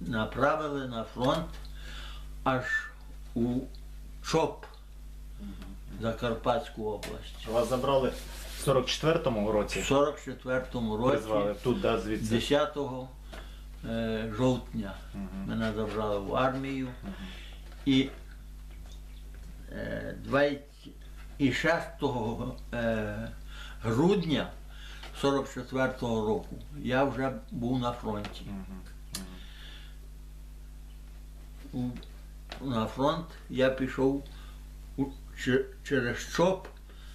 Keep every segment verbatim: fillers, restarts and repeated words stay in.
направили на фронт аж у Чоп, Закарпатську область. Вас забрали в сорок четвертому році? В сорок четвертому році, Призвали тут, да, звідси? десятого жовтня Угу. мене забрали в армію. Угу. І двадцять шостого грудня сорок четвертого року я вже був на фронті. Угу. На фронт я пішов через Чоп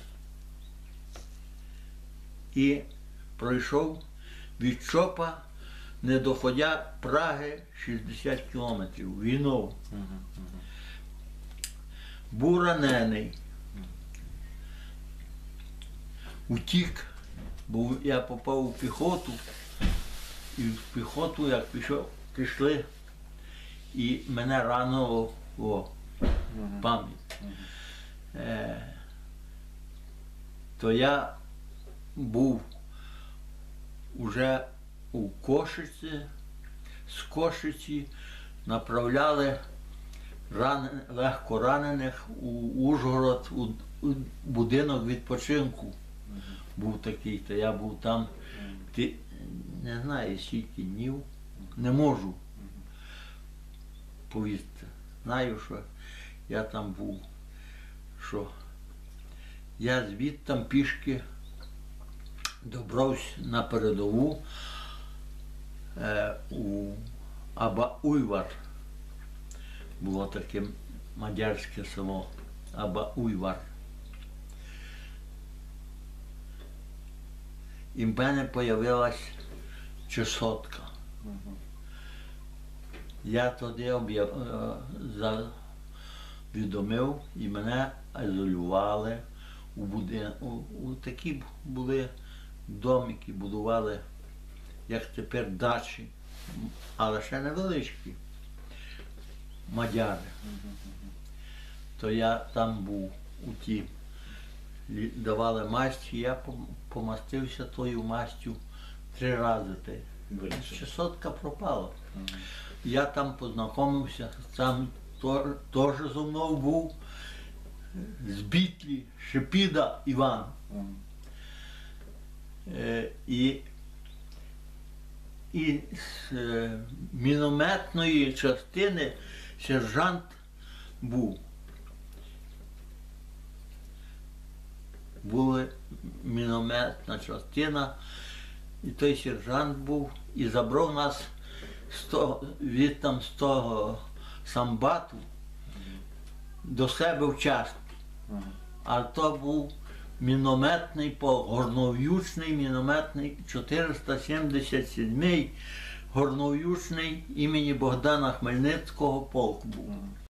і пройшов від Чопа, не доходя Праги, шістдесят кілометрів війною. Угу. Угу. Був ранений. Утік, бо я попав у піхоту, і в піхоту, як пішов, пішли, і мене ранило о, пам'ять. Е, то я був уже у Кошиці, з Кошиці направляли ран... легко ранених у Ужгород, у, у будинок відпочинку. Mm-hmm. Був такий, то я був там, mm-hmm. Ти, не знаю, скільки днів, mm-hmm. не можу mm-hmm. повісти. Знаю, що я там був, що я звідтам пішки добрався на передову е, у Аба-Уйвар. Було таке мадярське село Аба-Уйвар. І в мене з'явилась чесотка. Uh-huh. Я тоді повідомив, і мене ізолювали у будинку. У такі були домики, будували, як тепер, дачі, але ще невеличкі. Мадяри. То я там був, у ті, давали масть, і я помастився тою мастю три рази. Чесотка пропала. Uh-huh. Я там познайомився, там теж зо мною був з Бітлі, Шепіда Іван. Uh-huh. Е, і І з е, мінометної частини сержант був. Була мінометна частина, і той сержант був, і забрав нас з того, від там, з того самбату до себе в частку. А то був мінометний полк, горнов'ючний мінометний, чотириста сімдесят сьомий горнов'ючний імені Богдана Хмельницького полк був.